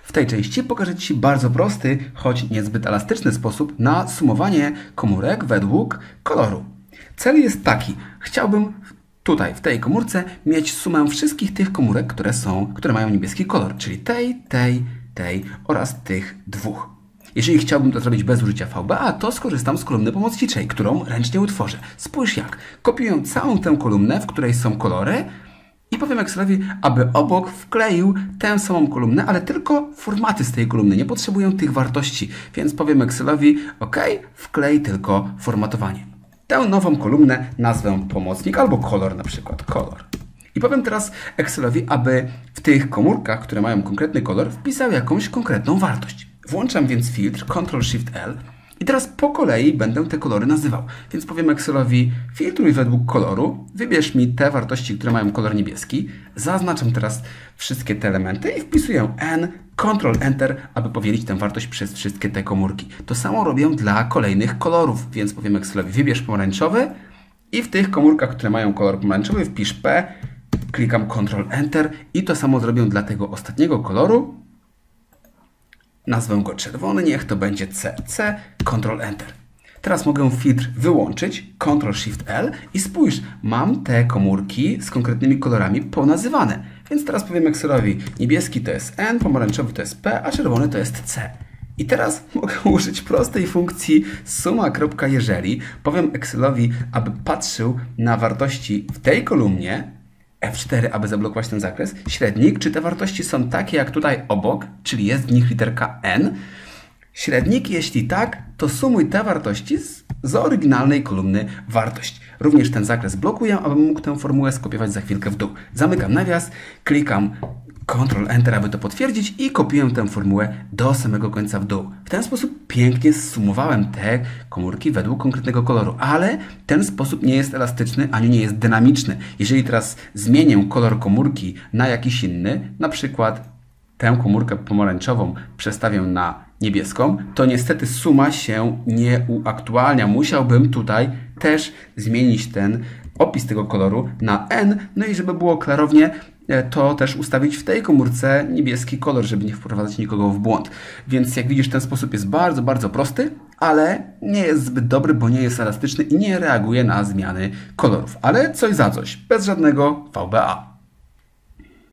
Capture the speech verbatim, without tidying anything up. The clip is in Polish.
W tej części pokażę Ci bardzo prosty, choć niezbyt elastyczny sposób na sumowanie komórek według koloru. Cel jest taki. Chciałbym tutaj, w tej komórce, mieć sumę wszystkich tych komórek, które są, które mają niebieski kolor, czyli tej, tej, tej oraz tych dwóch. Jeżeli chciałbym to zrobić bez użycia V B A, to skorzystam z kolumny pomocniczej, którą ręcznie utworzę. Spójrz jak. Kopiuję całą tę kolumnę, w której są kolory i powiem Excelowi, aby obok wkleił tę samą kolumnę, ale tylko formaty z tej kolumny. Nie potrzebuję tych wartości, więc powiem Excelowi, OK, wklej tylko formatowanie. Tę nową kolumnę nazwę pomocnik albo kolor na przykład, kolor. I powiem teraz Excelowi, aby w tych komórkach, które mają konkretny kolor, wpisał jakąś konkretną wartość. Włączam więc filtr, Ctrl Shift L i teraz po kolei będę te kolory nazywał. Więc powiem Excelowi, filtruj według koloru, wybierz mi te wartości, które mają kolor niebieski, zaznaczam teraz wszystkie te elementy i wpisuję N, Ctrl Enter, aby powielić tę wartość przez wszystkie te komórki. To samo robię dla kolejnych kolorów, więc powiem Excelowi, wybierz pomarańczowy i w tych komórkach, które mają kolor pomarańczowy, wpisz P, klikam Ctrl Enter i to samo zrobię dla tego ostatniego koloru. Nazwę go czerwony, niech to będzie C. C, Ctrl Enter. Teraz mogę filtr wyłączyć, Ctrl Shift L i spójrz, mam te komórki z konkretnymi kolorami ponazywane. Więc teraz powiem Excelowi, niebieski to jest N, pomarańczowy to jest P, a czerwony to jest C. I teraz mogę użyć prostej funkcji suma.jeżeli. Powiem Excelowi, aby patrzył na wartości w tej kolumnie, F cztery, aby zablokować ten zakres, średnik, czy te wartości są takie jak tutaj obok, czyli jest w nich literka N. Średnik, jeśli tak, to sumuj te wartości z, z oryginalnej kolumny wartość. Również ten zakres blokuję, abym mógł tę formułę skopiować za chwilkę w dół. Zamykam nawias, klikam Ctrl Enter, aby to potwierdzić i kopiuję tę formułę do samego końca w dół. W ten sposób pięknie zsumowałem te komórki według konkretnego koloru, ale ten sposób nie jest elastyczny ani nie jest dynamiczny. Jeżeli teraz zmienię kolor komórki na jakiś inny, na przykład tę komórkę pomarańczową przestawię na niebieską, to niestety suma się nie uaktualnia. Musiałbym tutaj też zmienić ten opis tego koloru na N, no i żeby było klarownie, to też ustawić w tej komórce niebieski kolor, żeby nie wprowadzać nikogo w błąd. Więc jak widzisz, ten sposób jest bardzo, bardzo prosty, ale nie jest zbyt dobry, bo nie jest elastyczny i nie reaguje na zmiany kolorów. Ale coś za coś, bez żadnego V B A.